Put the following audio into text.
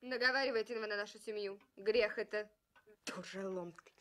наговариваете вы на нашу семью. Грех это. Тоже ломтый.